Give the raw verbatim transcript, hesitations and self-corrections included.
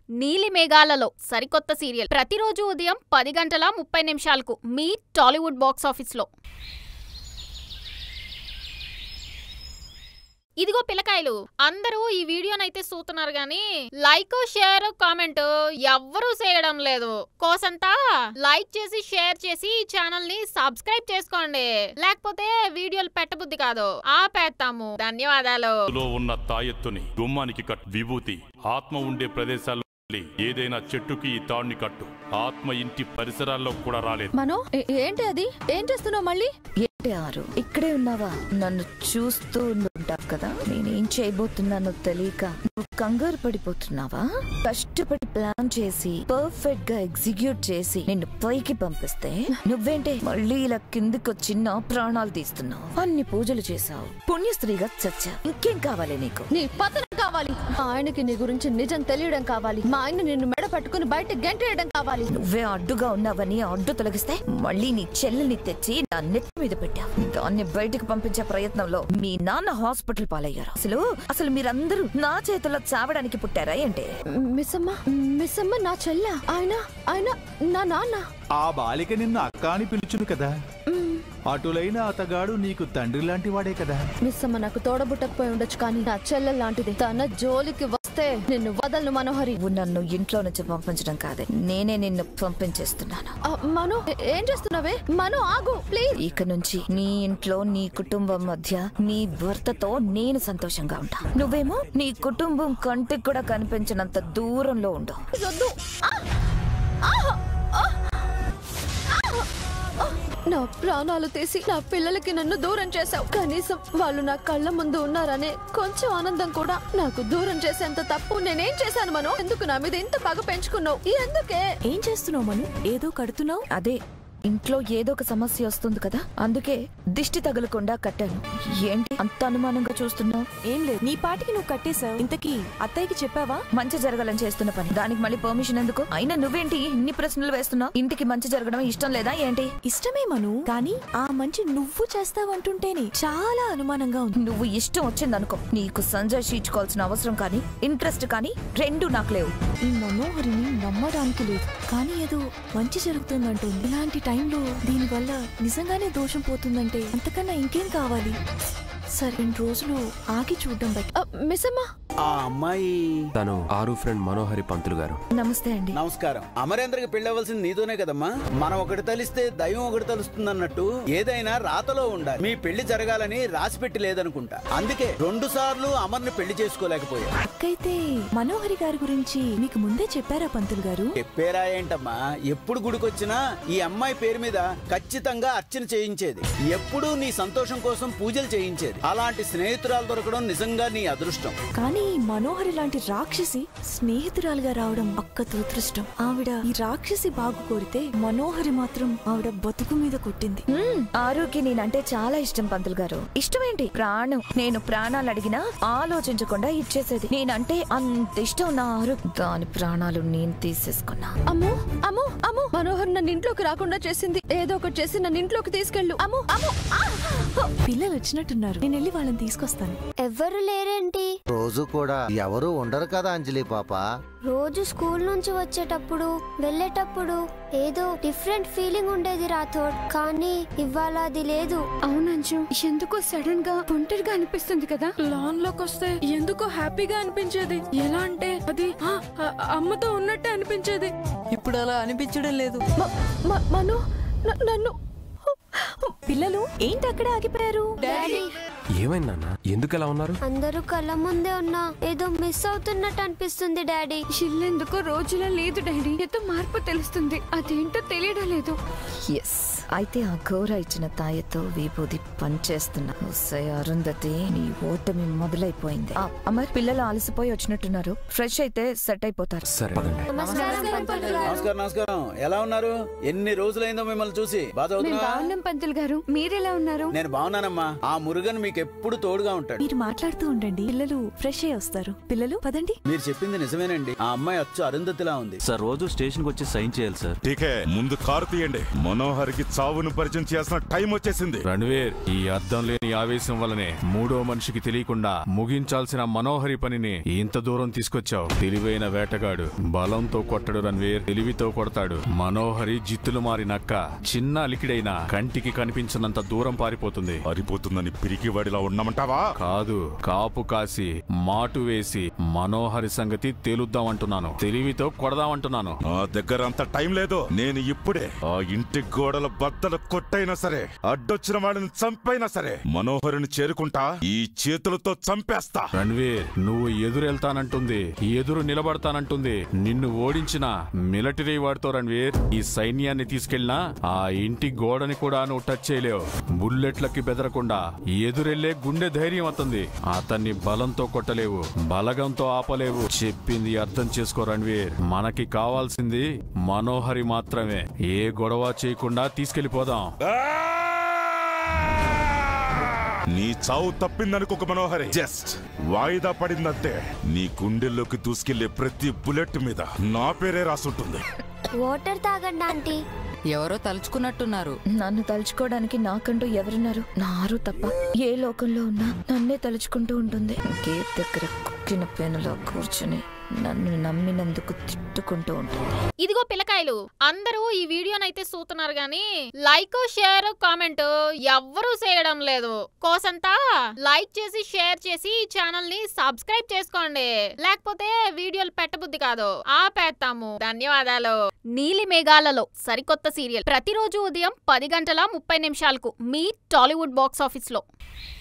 నీలి మేఘాలలో సరికొత్త సీరియల్ ప్రతిరోజు ఉదయం పది గంటల ముప్పై నిమిషాలకు మీ టాలీవుడ్ బాక్స్ ఆఫీస్లో. ఇదిగో పిల్లకాయలు, అందరూ ఈ వీడియోనైతే చూస్తున్నారు గానీ లైక్ షేర్ కామెంట్ ఎవ్వరూ చేయడం లేదు. కోసంతా లైక్ చేసి షేర్ చేసి ఈ ఛానల్ ని సబ్స్క్రైబ్ చేసుకోండి, లేకపోతే వీడియోలు పెట్టబుద్ధి కాదు, ఆపేస్తాము. ధన్యవాదాలు. ఉన్న తాయెత్తుని గుమ్మానికి కట్టు, విభూతి ఆత్మ ఉండే ప్రదేశాల్లో ఏదైనా చెట్టుకి ఈ తాడుని కట్టు. ఆత్మ ఇంటి పరిసరాల్లో కూడా రాలేదు. మనో ఏంటి అది? ఏం చేస్తున్నావు మళ్ళీ? ఏంటి ఆరు, ఇక్కడే ఉన్నావా? నన్ను చూస్తూ ఉంటావు కదా, నేనేం చేయబోతున్నానో తెలియక నువ్వు కంగారు పడిపోతున్నావా? కష్టపడి ప్లాన్ చేసి పర్ఫెక్ట్ గా ఎగ్జిక్యూట్ చేసి నిన్ను పైకి పంపిస్తే నువ్వేంటి మళ్ళీ ఇలా కిందికొచ్చి నా ప్రాణాలు తీస్తున్నావు. అన్ని పూజలు చేసావు, పుణ్యస్త్రీగా చచ్చా. ఇంకేం కావాలి నీకు? నీ పతనం కావాలి. ఆయనకి నీ గురించి నిజం తెలియడం కావాలి. మా ఆయన నిన్ను మెడ పట్టుకుని బయట గంటేయడం కావాలి. నువ్వే అడ్డుగా ఉన్నావని అడ్డు తొలగిస్తే మళ్ళీ నీ చెల్లెల్ని తెచ్చి నా నెత్తి మీద పెట్టావు. దాన్ని బయటకు పంపించే ప్రయత్నంలో మీ నాన్న హాస్పిటల్ పాలయ్యారు. అసలు అసలు మీరందరూ నా చేతుల్లో చావడానికి పుట్టారా ఏంటి? మిస్సమ్మ మిస్సమ్మ నా చెల్ల, ఆయన ఆయన నా నాన్న. ఆ బాలిక నిన్ను అక్క అని పిలుచును కదా, అటులైన అతగాడు నీకు తండ్రి లాంటి వాడే కదా. మిస్సమ్మ నాకు తోడబుట్టకపోయి ఉండొచ్చు, కానీ నా చెల్లె లాంటిది. తన జోలికి వస్తే నిన్ను వదలను మనోహరి. నన్ను ఇంట్లో నుంచి పంపించడం కాదే, నేనే నిన్ను పంపించేస్తున్నాను. మనో ఏం చేస్తున్నావే? మనో ఆగు ప్లీజ్. ఇక నుంచి నీ ఇంట్లో నీ కుటుంబం మధ్య నీ భర్తతో నేను సంతోషంగా ఉంటా. నువ్వేమో నీ కుటుంబం కంటికి కూడా కనిపించినంత దూరంలో ఉండు. నా ప్రాణాలు తీసి నా పిల్లలకి నన్ను దూరం చేశావు. కనీసం వాళ్ళు నా కళ్ళ ముందు ఉన్నారనే కొంచెం ఆనందం కూడా నాకు దూరం చేసేంత తప్పు నేనేం చేశాను మనో? ఎందుకు నా మీద ఇంత పగ పెంచుకున్నావు? ఎందుకే? ఏం చేస్తున్నావు మను? ఏదో కడుతున్నావు. అదే ఇంట్లో ఏదో ఒక సమస్య వస్తుంది కదా, అందుకే దిష్టి తగలకుండా కట్టాను. ఏంటి అంత అనుమానంగా చూస్తున్నావు? ఏం లేదు, నీ పాటికి నువ్వు కట్టేశావు. ఇంతకీ అత్తయ్యకి చెప్పావా? మంచి జరగాలని చేస్తున్న పని, దానికి మళ్ళీ పర్మిషన్ ఎందుకు? అయినా నువ్వేంటి ఇన్ని ప్రశ్నలు వేస్తున్నావు? ఇంటికి మంచి జరగడం ఇష్టం లేదా ఏంటి? ఇష్టమే మను, కానీ ఆ మంచి నువ్వు చేస్తావంటుంటేనే చాలా అనుమానంగా ఉంది. నువ్వు ఇష్టం వచ్చిందనుకో, నీకు సంజయ్ షీచుకోవాల్సిన అవసరం కానీ ఇంట్రెస్ట్ కానీ రెండు నాకు లేవు. ఈ మనోహరిని నమ్మడానికి లేదు, కానీ ఏదో మంచి జరుగుతుందంటుంది. ఇలాంటి టైంలో దీనివల్ల నిజంగానే దోషం పోతుందంటే అంతకన్నా ఇంకేం కావాలి? సరే రెండు రోజులు ఆగి చూడడం బట్టి. మిస్సమ్మ, ఆ అమ్మాయి తను ఆరు ఫ్రెండ్ మనోహరి పంతులు గారు. నమస్తే అండి. నమస్కారం. అమరేంద్రకి పెళ్ళవలసింది నీతోనే కదమ్మా. మనం ఒకటి తలిస్తే దైవం ఒకటి తలుస్తుంది అన్నట్టు ఏదైనా రాతలో ఉండాలి. మీ పెళ్లి జరగాలని రాసి పెట్టి లేదనుకుంటా, అందుకే రెండు సార్లు అమర్ని పెళ్లి చేసుకోలేకపోయా. అక్కైతే మనోహరి గారి గురించి మీకు ముందే చెప్పారా పంతులు గారు? చెప్పారా ఏంటమ్మా, ఎప్పుడు గుడికొచ్చినా ఈ అమ్మాయి పేరు మీద ఖచ్చితంగా అర్చన చేయించేది, ఎప్పుడూ నీ సంతోషం కోసం పూజలు చేయించేది. అలాంటి స్నేహితురాలు దొరకడం నిజంగా నీ అదృష్టం. కానీ మనోహరి లాంటి రాక్షసి స్నేహితురాలుగా రావడం అక్క దురదృష్టం. ఆవిడ ఈ రాక్షసి బాగు కోరితే మనోహరి మాత్రం ఆవిడ బతుకు మీద కొట్టింది. ఆరుకి నేనంటే చాలా ఇష్టం పంతులు గారు. ఇష్టం ఏంటి, ప్రాణం. నేను ప్రాణాలు అడిగినా ఆలోచించకుండా ఇచ్చేసేది. నేనంటే అంత ఇష్టం నా ఆరు, దాని ప్రాణాలు నేను తీసేసుకున్నా. అమ్మో అమ్మో అమ్మో, మనోహర్ నన్ను ఇంట్లోకి రాకుండా చేసింది. ఏదో ఒకటి చేసి నన్ను ఇంట్లోకి తీసుకెళ్ళు. అమ్మో అమ్మో. పిల్లలు వచ్చినట్టున్నారు, నేను వెళ్ళి వాళ్ళని తీసుకొస్తాను. ఎవరు లేరేంటి? రోజు కూడా ఎవరు ఉండరు కదా అంజలి పాప. రోజు స్కూల్ నుంచి వచ్చేటప్పుడు వెళ్ళేటప్పుడు ఏదో డిఫరెంట్ ఫీలింగ్ ఉండేది రాథోడ్, కానీ ఇవాళ అది లేదు. అవునంజు, ఎందుకో సడన్ గా ఒంటరిగా అనిపిస్తుంది కదా. లాన్ లోకి వస్తే ఎందుకో హ్యాపీగా అనిపించేది. ఎలా అంటే అది అమ్మతో ఉన్నట్టే అనిపించేది. ఇప్పుడు అలా అనిపించడం లేదు. మను నన్ను. పిల్లలు ఏంటి అక్కడ ఆగిపోయారు? డాడీ, ఏమైంది నాన్న, ఎందుకు అలా ఉన్నారు? అందరూ కళ్ళ ముందే ఉన్నా ఏదో మిస్ అవుతున్నట్టు అనిపిస్తుంది డాడీ. ఇల్లెందుకో రోజులా లేదు డాడీ, ఏదో మార్పు తెలుస్తుంది, అదేంటో తెలియడం లేదు. ఎస్, అయితే ఆ ఘోర ఇచ్చిన తాయతో విభూది పనిచేస్తున్నా. అరుంధతి, నీ ఓటమి మొదలైపోయింది. అమర్, పిల్లలు అలసిపోయి వచ్చినట్టున్నారు, ఫ్రెష్ అయితే సెట్ అయిపోతారు. సరే పదండి. నమస్కారం. నమస్కారం. ఎలా ఉన్నారు? ఎన్ని రోజులైందో మిమ్మల్ని చూసి. బాగా పంతులు గారు, మీరెలా ఉన్నారు? నేను బాగున్నానమ్మా. ఆ మురుగన్ మీకు మీకెప్పుడు తోడుగా ఉంటాడు. మీరు మాట్లాడుతూ ఉండండి, పిల్లలు ఫ్రెష్ అయ్యి వస్తారు. పిల్లలు పదండి. మీరు చెప్పింది నిజమేనండి. ఆ అమ్మాయి అచ్చు అరుంధతిలా ఉంది. సార్ రోజు స్టేషన్ కి వచ్చి సైన్ చేయాలి సార్. టీకే ముందు కారు తీయండి. మనోహర్కి చావును పరిచయం చేయాల్సిన టైం వచ్చేసింది. రణ్వీర్, ఈ అర్థం లేని ఆవేశం వల్లనే మూడో మనిషికి తెలియకుండా ముగించాల్సిన మనోహరి పనిని ఇంత దూరం తీసుకొచ్చావు. తెలివైన వేటగాడు బలంతో కొట్టడు రణ్వీర్, తెలివితో కొడతాడు. మనోహరి జిత్తులు మారి నక్క చిన్న అలికిడైనా కంటికి కనిపించినంత దూరం పారిపోతుంది. పారిపోతుందని పిరికివాడిలా ఉన్నామంటావా? కాదు, కాపు కాసి మాటు వేసి మనోహరి సంగతి తేలుద్దామంటున్నాను. తెలివితో కొడదామంటున్నాను. నా దగ్గర అంత టైం లేదు. నేను ఇప్పుడే ఆ ఇంటి గోడల బద్దలు కొట్టైనా సరే, అడ్డొచ్చిన వాడిని చంపైనా సరే మనోహరిని చేరుకుంటా. ఈ చేతులతో చంపేస్తా. రణ్వీర్, నువ్వు ఎదురెళ్తానంటుంది, ఎదురు నిలబడతానంటుంది. నిన్ను ఓడించిన మిలిటరీ వాడితో రణ్వీర్ ఈ సైన్యాన్ని తీసుకెళ్లినా ఆ ఇంటి గోడని కూడా నువ్వు టచ్ చేయలేవు. బుల్లెట్లకి బెదరకుండా ఎదురెళ్లే గుండె ధైర్యం అవుతుంది. అతన్ని బలంతో కొట్టలేవు, బలగంతో ఆపలేవు. చెప్పింది అర్థం చేసుకో రణ్వీర్. మనకి కావాల్సింది మనోహరి మాత్రమే. ఏ గొడవ చేయకుండా తీసుకెళ్లిపోదాం. నీ చావు తప్పిందనుకోక మనోహరి, జస్ట్ వాయిదా పడిందంటే నీ గుండెల్లోకి దూసుకెళ్లే ప్రతి బుల్లెట్ మీద నా పేరే రాసుంటుంది. వాటర్ తాగండి ఆంటీ. ఎవరో తలుచుకున్నట్టున్నారు. నన్ను తలుచుకోవడానికి నాకంటూ ఎవరున్నారు? నారు తప్ప. ఏ లోకంలో ఉన్నా నన్నే తలుచుకుంటూ ఉంటుంది. గేట్ దగ్గర కుక్కిన పెనులో కూర్చుని నన్ను నమ్మినందుకు తిట్టుకుంటూ ఉంటుంది. ఇదిగో పిల్లకాయలు, అందరూ ఈ వీడియోనైతే చూస్తున్నారు గాని లైక్ షేర్ కామెంట్ ఎవ్వరూ చేయడం లేదు. కోసంతా లైక్ చేసి షేర్ చేసి ఈ ఛానల్ ని సబ్స్క్రైబ్ చేసుకోండి. లేకపోతే వీడియోలు పెట్టబుద్ధి కాదు, ఆపేస్తాము. ధన్యవాదాలు. నీలి మేఘాలలో సరికొత్త సీరియల్ ప్రతిరోజు ఉదయం పది గంటల ముప్పై నిమిషాలకు మీ టాలీవుడ్ బాక్స్ ఆఫీస్ లో.